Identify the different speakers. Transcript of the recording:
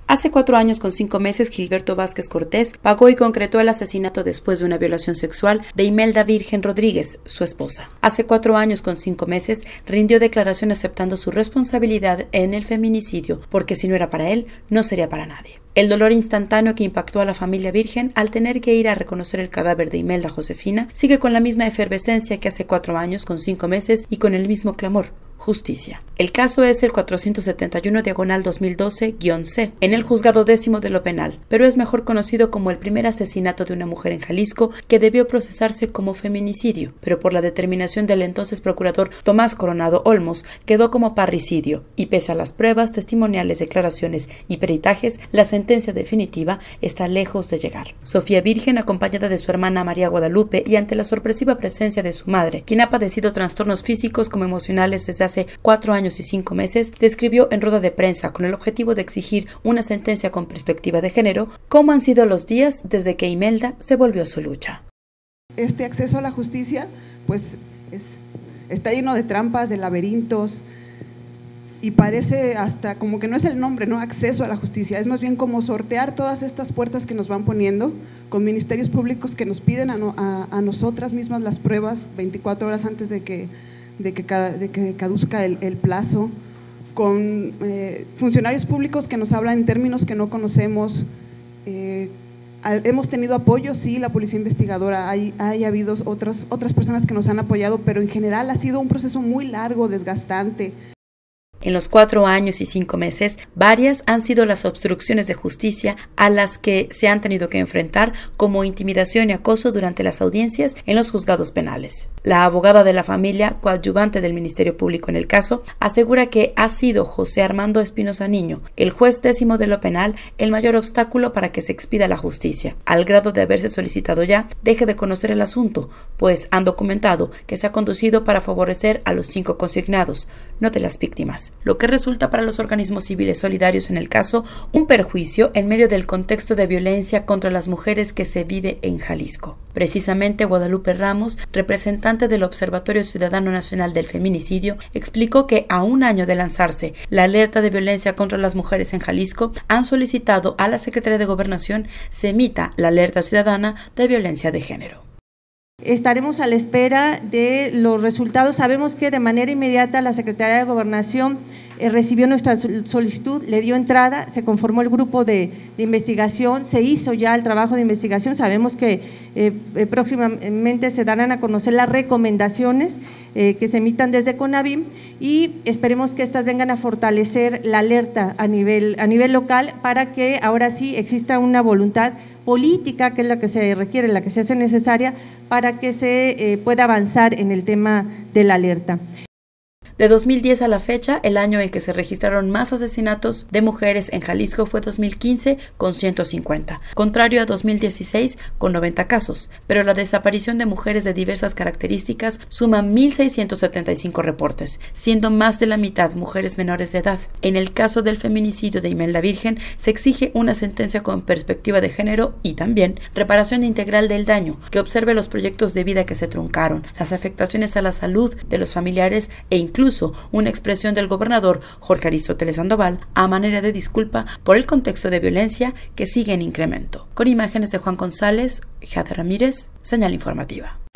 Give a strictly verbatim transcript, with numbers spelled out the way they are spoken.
Speaker 1: Hace cuatro años con cinco meses, Gilberto Vázquez Cortés pagó y concretó el asesinato después de una violación sexual de Imelda Virgen Rodríguez, su esposa. Hace cuatro años con cinco meses, rindió declaración aceptando su responsabilidad en el feminicidio, porque si no era para él, no sería para nadie. El dolor instantáneo que impactó a la familia Virgen al tener que ir a reconocer el cadáver de Imelda Josefina sigue con la misma efervescencia que hace cuatro años con cinco meses y con el mismo clamor: justicia. El caso es el cuatrocientos setenta y uno diagonal dos mil doce guión ce, en el juzgado décimo de lo penal, pero es mejor conocido como el primer asesinato de una mujer en Jalisco que debió procesarse como feminicidio, pero por la determinación del entonces procurador Tomás Coronado Olmos quedó como parricidio, y pese a las pruebas, testimoniales, declaraciones y peritajes, la sentencia definitiva está lejos de llegar. Sofía Virgen, acompañada de su hermana María Guadalupe y ante la sorpresiva presencia de su madre, quien ha padecido trastornos físicos como emocionales desde hace cuatro años y cinco meses, describió en rueda de prensa, con el objetivo de exigir una sentencia con perspectiva de género, cómo han sido los días desde que Imelda se volvió a su lucha.
Speaker 2: Este acceso a la justicia, pues, es, está lleno de trampas, de laberintos, y parece hasta como que no es el nombre, ¿no? Acceso a la justicia, es más bien como sortear todas estas puertas que nos van poniendo, con ministerios públicos que nos piden a, no, a, a nosotras mismas las pruebas veinticuatro horas antes de que De que, de que caduzca el, el plazo, con eh, funcionarios públicos que nos hablan en términos que no conocemos. Eh, al, hemos tenido apoyo, sí, la policía investigadora, hay, hay habido otras, otras personas que nos han apoyado, pero en general ha sido un proceso muy largo, desgastante.
Speaker 1: En los cuatro años y cinco meses, varias han sido las obstrucciones de justicia a las que se han tenido que enfrentar, como intimidación y acoso durante las audiencias en los juzgados penales. La abogada de la familia, coadyuvante del Ministerio Público en el caso, asegura que ha sido José Armando Espinosa Niño, el juez décimo de lo penal, el mayor obstáculo para que se expida la justicia, al grado de haberse solicitado ya deje de conocer el asunto, pues han documentado que se ha conducido para favorecer a los cinco consignados, no de las víctimas, lo que resulta para los organismos civiles solidarios en el caso un perjuicio en medio del contexto de violencia contra las mujeres que se vive en Jalisco. Precisamente Guadalupe Ramos, representante del Observatorio Ciudadano Nacional del Feminicidio, explicó que a un año de lanzarse la alerta de violencia contra las mujeres en Jalisco, han solicitado a la Secretaría de Gobernación se emita la alerta ciudadana de violencia de género.
Speaker 3: Estaremos a la espera de los resultados. Sabemos que de manera inmediata la Secretaría de Gobernación eh, recibió nuestra solicitud, le dio entrada, se conformó el grupo de, de investigación, se hizo ya el trabajo de investigación. Sabemos que eh, eh, próximamente se darán a conocer las recomendaciones eh, que se emitan desde CONAVIM y esperemos que estas vengan a fortalecer la alerta a nivel, a nivel local para que ahora sí exista una voluntad política, que es la que se requiere, la que se hace necesaria para que se eh, pueda avanzar en el tema de la alerta.
Speaker 1: De dos mil diez a la fecha, el año en que se registraron más asesinatos de mujeres en Jalisco fue dos mil quince con ciento cincuenta, contrario a dos mil dieciséis con noventa casos, pero la desaparición de mujeres de diversas características suma mil seiscientos setenta y cinco reportes, siendo más de la mitad mujeres menores de edad. En el caso del feminicidio de Imelda Virgen, se exige una sentencia con perspectiva de género y también reparación integral del daño, que observe los proyectos de vida que se truncaron, las afectaciones a la salud de los familiares e incluso una expresión del gobernador Jorge Aristóteles Sandoval a manera de disculpa por el contexto de violencia que sigue en incremento. Con imágenes de Juan González, Jade Ramírez, Señal Informativa.